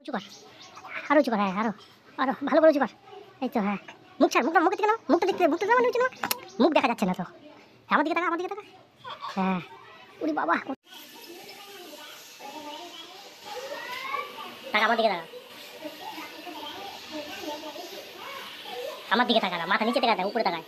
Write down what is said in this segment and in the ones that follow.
উঁচু কর, আরো উঁচু কর, হ্যাঁ আরো আরো ভালো করে উঁচু কর। এই তো হ্যাঁ, মুখ ছাড়, মুখটা মুখের দিকে নাও, মুখটা নাও নিচে নাও। মুখ দেখা যাচ্ছে না তো, আমার দিকে তাকা, আমার দিকে তাকা। হ্যাঁ, উরি বাবা, তাকা আমার দিকে তাকা, আমার দিকে তাকা না, মাথা নিচে তাকা, উপরে তাকায়।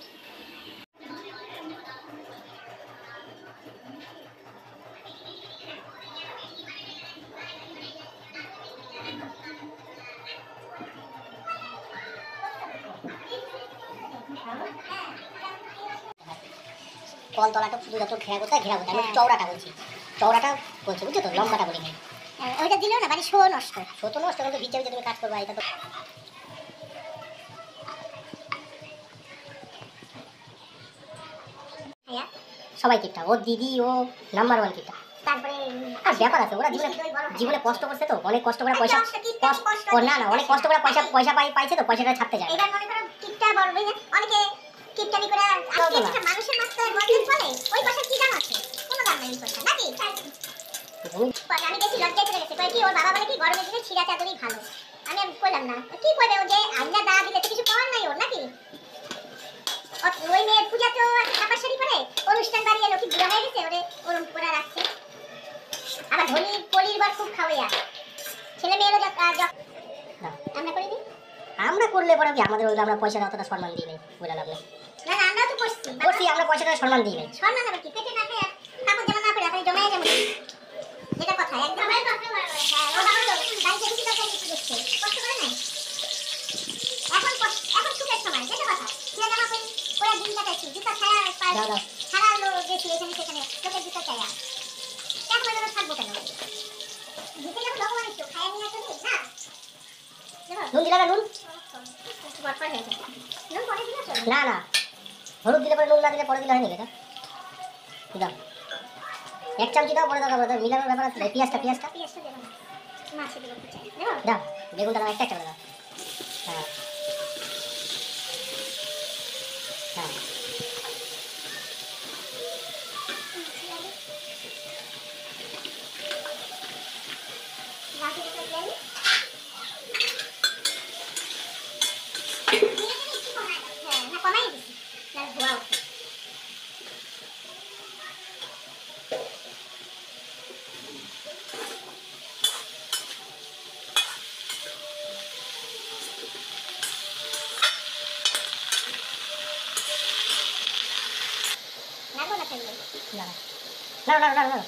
কলতলাটা শুধু যত ঘেরা করতে আমি চওড়াটা বলছি, চওড়াটা বলছি, বুঝছো তো, লম্বাটা বলি নাই। ওইটা দিলেও না বাড়ি শো নষ্ট, শো তো নষ্ট, কিন্তু ভিজে ভিজে তুমি কাজ করবা, এটা তো সবাই কিপটা, ও দিদি ও নাম্বার 1 কিপটা। তারপরে আর ব্যাপার আছে, ওরা জীবনে কষ্ট করছে তো, অনেক কষ্ট করে পয়সা, না না অনেক কষ্ট করে পয়সা পাইছে তো, পয়সাটা ছাড়তে যায়। এবার মনে করো কিপটা বড় হয়ে অনেকে কিপটানি করে আজকে মানুষের মাত্র মর্যাদা বলে, ওই পয়সা কি দাম আছে? কোনো দাম নেই পয়সা, নাকি? আমি দেখি লজ্জায় চলে গেছে, কয় কি ওর বাবা বলে কি গরমের দিনে ছিঁড়া চাদরই ভালো। আমি কইলাম না কি করবে, ও যে আইনা দা দিলে তো কিছু পাওয়ার নাই ওর, নাকি? ওই মেয়ের পূজা তো ছাপা শাড়ি পরে অনুষ্ঠান বাড়ি এলো, কি বুড়া হয়ে গেছে ওরে ওরম করে রাখছে। আবার ধনী পলির বার খুব খাওয়াইয়া ছেলে মেয়েরও আমরা করি নি, আমরা করলে পরে কি আমাদের ওইগুলো আমরা পয়সা অতটা সম্মান দিই নাই, বলে লাভ নেই। না না আমরা তো করছি আমরা পয়সাটা সম্মান দিই নাই। সম্মান আবার কি পেটে না খেয়ে কাপড় জামা না পরে আপনি জমায়ে যাবেন, যেটা কথা একদম। হ্যাঁ ও বাবা তো গাড়ি থেকে কিছু টাকা দিতে দিচ্ছে, কষ্ট করে নাই। এখন সুখের সময়, যেটা কথা ছেলে জামা পরে ওরা দিন কাটাচ্ছি, জুতা ছাড়া ছাড়া লো গেছি এখানে সেখানে লোকের জুতা চাইয়া, এখন আমরা থাকবো কেন? দিতে যাবো ভগবান একটু খাইয়া নিয়ে আসবে না। নুন দিলা না, নুন না না, হলুদ দিলে পরে নুন না দিলে পরে দিলে হয়নি, এটা দাও এক চামচি দাও, পরে দাও মিলানোর ব্যাপার আছে। পেঁয়াজটা দেবো না, মাছে দেবো, দাও বেগুনটা দাও, একটা দাও। হ্যাঁ হ্যাঁ না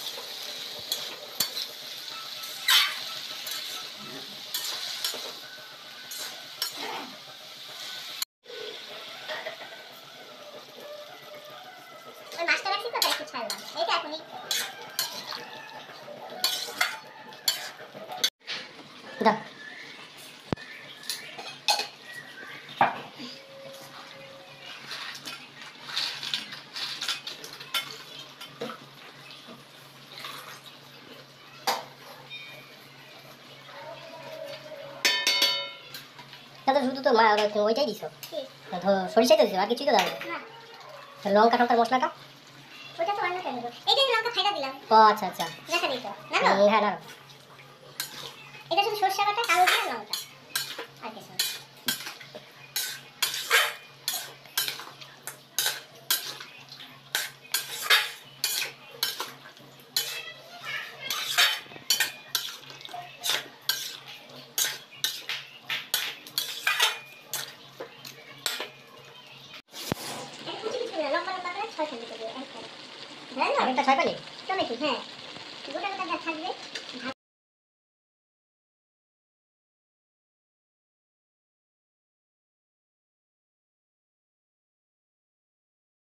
ওই মাছটা রাখছি তো, তাই একটু ছাড়লাম, এইটা এখনই দাও। তাহলে শুধু তো ওইটাই দিছো, সরিষাই তো দিছো, আর কিছুই তো দাও না। লঙ্কা টঙ্কার মশলাটা ওটা তো অন্য টাইমে, এই যে লঙ্কা ফাইটা দিলাম। ও আচ্ছা আচ্ছা, দেখা দিই তো না না, হ্যাঁ না এটা শুধু সরষে বাটা, কালো জিরা, লঙ্কা আর কিছু না। একটা 6 পালি টমেটো, হ্যাঁ গোটা গোটা যা থাকবে